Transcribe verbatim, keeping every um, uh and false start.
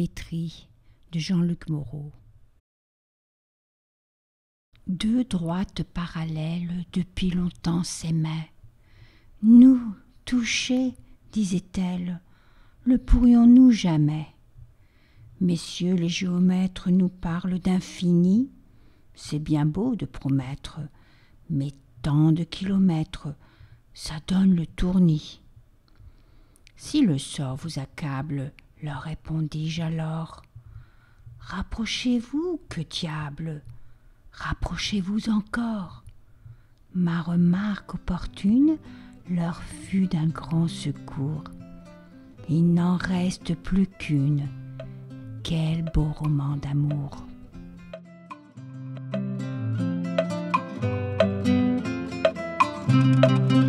géométrie de Jean-Luc Moreau. Deux droites parallèles depuis longtemps s'aimaient. Nous, touchés, disait-elle, le pourrions-nous jamais? Messieurs les géomètres nous parlent d'infini, c'est bien beau de promettre, mais tant de kilomètres, ça donne le tournis. Si le sort vous accable, leur répondis-je alors, rapprochez-vous, que diable, rapprochez-vous encore. Ma remarque opportune leur fut d'un grand secours. Il n'en reste plus qu'une. Quel beau roman d'amour! Thank you.